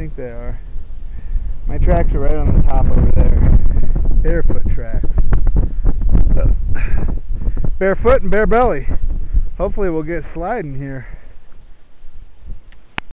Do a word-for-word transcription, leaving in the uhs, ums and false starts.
think they are. My tracks are right on the top over there. Barefoot tracks. Uh, barefoot and bare belly. Hopefully we'll get sliding here.